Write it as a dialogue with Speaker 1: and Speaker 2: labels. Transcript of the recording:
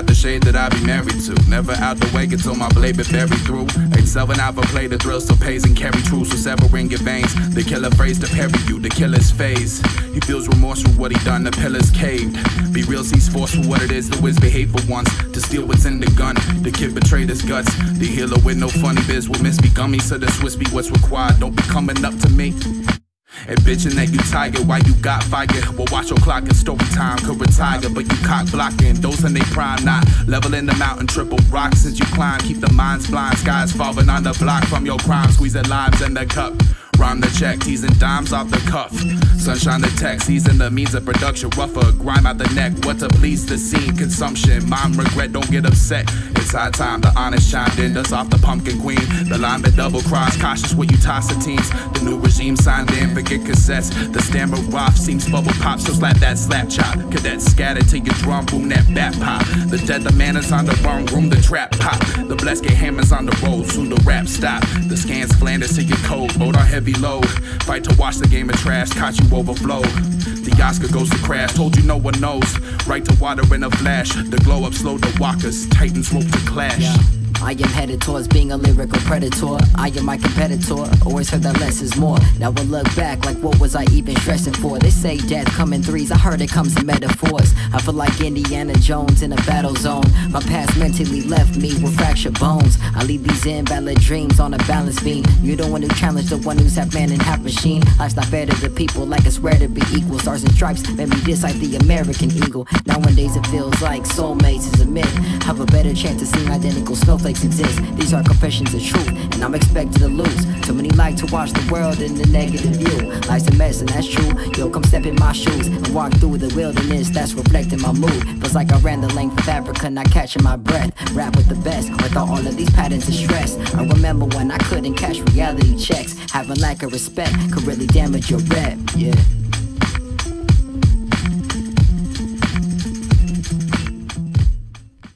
Speaker 1: the shade that I be married to. Never out the way until my blade been buried through. Ain't selling out for play, the thrill still pays and carry true. So severing your veins, the killer phrase to parry you, the killer's phase. He feels remorse for what he done, the pillar's caved. Be real, sees force for what it is, the wiz behave for once. To steal what's in the gun, the kid betrayed his guts. The healer with no funny biz will miss be gummy, so the Swiss be what's required. Don't be coming up to me and bitchin' that you tiger while you got fire. Well, watch your clock and story time could retire, but you cock blocking. Those in they prime, not leveling the mountain, triple rocks as you climb. Keep the minds blind, skies falling on the block from your crime. Squeezing limes in the cup. Rhyme the check, teasing dimes off the cuff. Sunshine the text, season the means of production. Rougher, grime out the neck, what to please the scene. Consumption, mom regret, don't get upset. It's high time, the honest chimed in, dust off the pumpkin queen. The line been double cross, cautious when you toss the teams. The new regime signed in, forget cassettes. The stammer rough, seems bubble pop, so slap that slap chop. Cadet scattered to your drum, boom that bat pop. The dead, the man is on the wrong room, the trap pop. The blessed get hammers on the road, soon the rap stop. The scans Flanders to your code, boat on heavy load. Fight to watch the game of trash, caught you overflow. The Oscar goes to crash, told you no one knows. Right to water in a flash, the glow up slowed the walkers, titans rope to clash.
Speaker 2: Yeah. I am headed towards being a lyrical predator. I am my competitor, always heard that less is more. Now I look back like what was I even stressing for? They say death come in threes, I heard it comes in metaphors. I feel like Indiana Jones in a battle zone. My past mentally left me with fractured bones. I leave these invalid dreams on a balance beam. You don't want to challenge the one who's half man and half machine. Life's not fair to the people, like it's rare to be equal. Stars and stripes made me dislike the American eagle. Nowadays it feels like soulmates is a myth. Have a better chance of seeing identical snowflakes exist. These are confessions of truth, and I'm expected to lose. Too many like to watch the world in the negative view. Life's a mess, and that's true. Yo, come step in my shoes and walk through the wilderness. That's reflecting my mood. Feels like I ran the length of Africa, not catching my breath. Rap with the best, without all of these patterns of stress. I remember when I couldn't cash reality checks. Having lack of respect could really damage your rep, yeah.